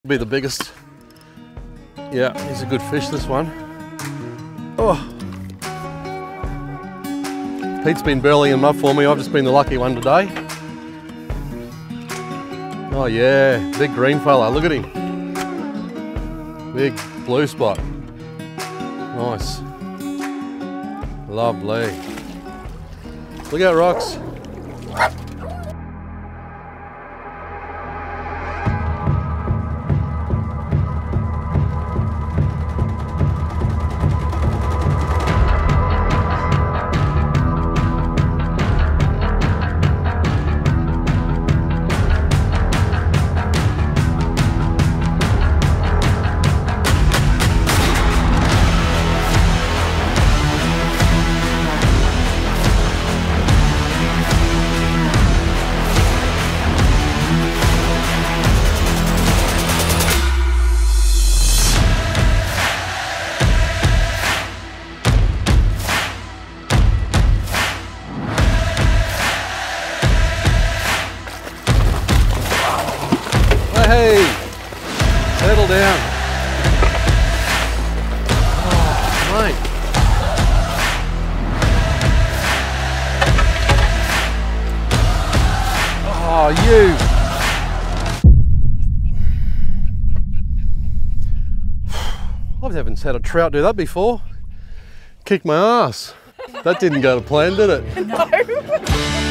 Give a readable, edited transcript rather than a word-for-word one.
Be the biggest. Yeah, he's a good fish, this one. Oh. Pete's been burling him up for me. I've just been the lucky one today. Oh yeah, big green fella. Look at him. Big blue spot. Nice. Lovely. Look out, rocks. Hey, settle down. Oh, mate. Oh, you. I haven't had a trout do that before. Kick my ass. That didn't go to plan, did it? No.